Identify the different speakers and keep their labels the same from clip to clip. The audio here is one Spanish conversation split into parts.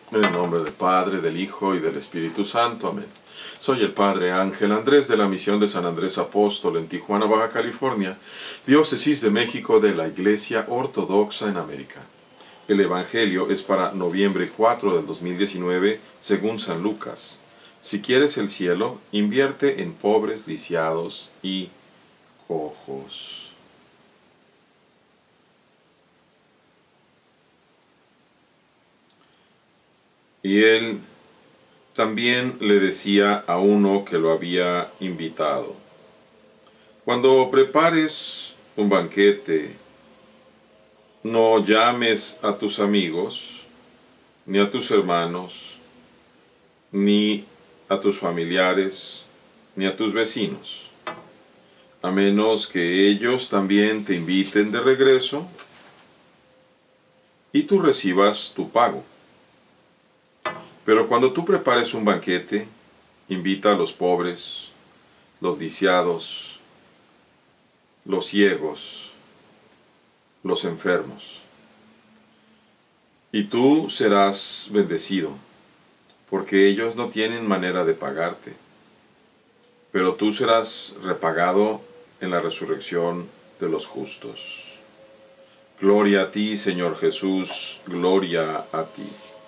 Speaker 1: En el nombre del Padre, del Hijo y del Espíritu Santo. Amén. Soy el Padre Ángel Andrés de la Misión de San Andrés Apóstol en Tijuana, Baja California, Diócesis de México de la Iglesia Ortodoxa en América. El Evangelio es para noviembre 4 del 2019, según San Lucas. Si quieres el cielo, invierte en pobres, lisiados y cojos. Y él también le decía a uno que lo había invitado: cuando prepares un banquete, no llames a tus amigos, ni a tus hermanos, ni a tus familiares, ni a tus vecinos, a menos que ellos también te inviten de regreso y tú recibas tu pago. Pero cuando tú prepares un banquete, invita a los pobres, los lisiados, los ciegos, los enfermos. Y tú serás bendecido, porque ellos no tienen manera de pagarte. Pero tú serás repagado en la resurrección de los justos. Gloria a ti, Señor Jesús, gloria a ti.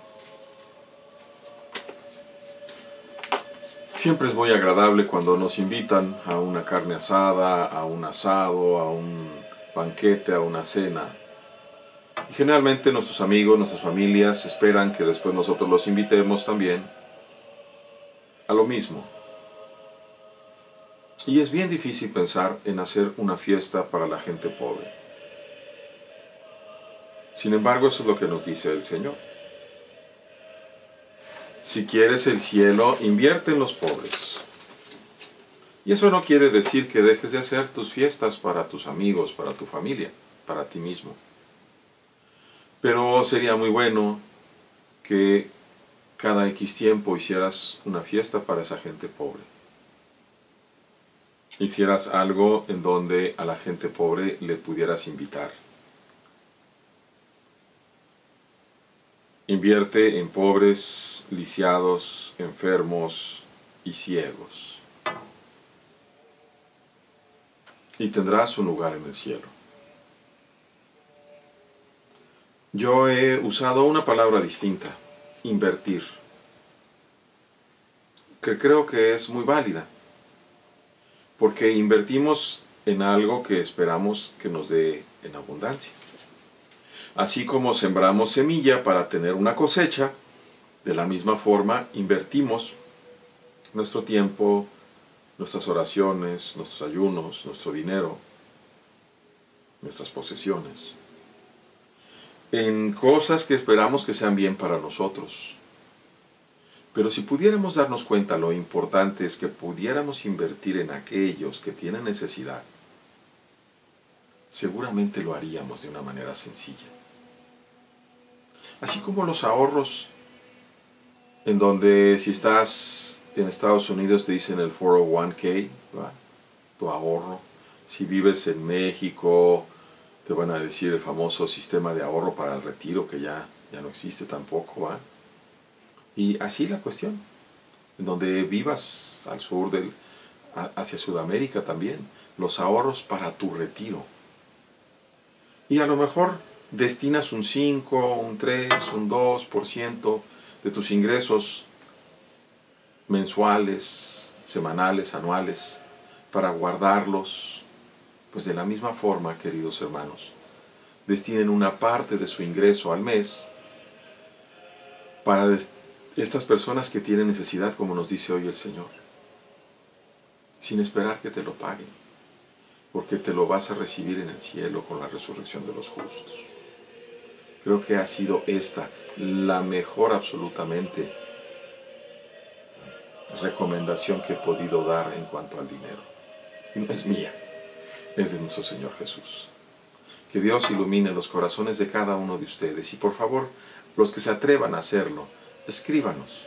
Speaker 1: Siempre es muy agradable cuando nos invitan a una carne asada, a un asado, a un banquete, a una cena. Y generalmente nuestros amigos, nuestras familias esperan que después nosotros los invitemos también a lo mismo. Y es bien difícil pensar en hacer una fiesta para la gente pobre. Sin embargo, eso es lo que nos dice el Señor. Si quieres el cielo, invierte en los pobres. Y eso no quiere decir que dejes de hacer tus fiestas para tus amigos, para tu familia, para ti mismo. Pero sería muy bueno que cada X tiempo hicieras una fiesta para esa gente pobre. Hicieras algo en donde a la gente pobre le pudieras invitar. Invierte en pobres, lisiados, enfermos y ciegos. Y tendrás un lugar en el cielo. Yo he usado una palabra distinta, invertir, que creo que es muy válida, porque invertimos en algo que esperamos que nos dé en abundancia. Así como sembramos semilla para tener una cosecha, de la misma forma invertimos nuestro tiempo, nuestras oraciones, nuestros ayunos, nuestro dinero, nuestras posesiones, en cosas que esperamos que sean bien para nosotros. Pero si pudiéramos darnos cuenta, lo importante es que pudiéramos invertir en aquellos que tienen necesidad, seguramente lo haríamos de una manera sencilla. Así como los ahorros, en donde si estás en Estados Unidos te dicen el 401k, ¿va? Tu ahorro. Si vives en México, te van a decir el famoso sistema de ahorro para el retiro, que ya no existe tampoco, ¿va? Y así la cuestión. En donde vivas al sur, hacia Sudamérica también, los ahorros para tu retiro. Y a lo mejor destinas un 5, un 3, un 2% de tus ingresos mensuales, semanales, anuales, para guardarlos. Pues de la misma forma, queridos hermanos, destinen una parte de su ingreso al mes para estas personas que tienen necesidad, como nos dice hoy el Señor, sin esperar que te lo paguen, porque te lo vas a recibir en el cielo con la resurrección de los justos. Creo que ha sido esta la mejor absolutamente recomendación que he podido dar en cuanto al dinero. Y no es mía, es de nuestro Señor Jesús. Que Dios ilumine los corazones de cada uno de ustedes. Y por favor, los que se atrevan a hacerlo, escríbanos.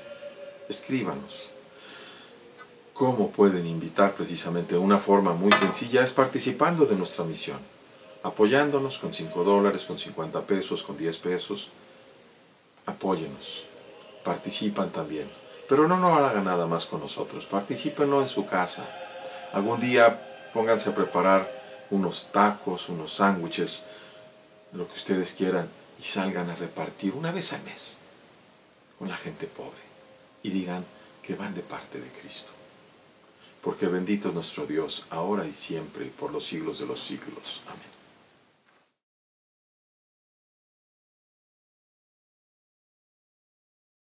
Speaker 1: ¿Cómo pueden invitar precisamente? Una forma muy sencilla es participando de nuestra misión, apoyándonos con $5, con 50 pesos, con 10 pesos. Apóyenos. participan también. Pero no hagan nada más con nosotros, particípenlo en su casa. Algún día pónganse a preparar unos tacos, unos sándwiches, lo que ustedes quieran, y salgan a repartir una vez al mes con la gente pobre. Y digan que van de parte de Cristo. Porque bendito es nuestro Dios, ahora y siempre, y por los siglos de los siglos. Amén.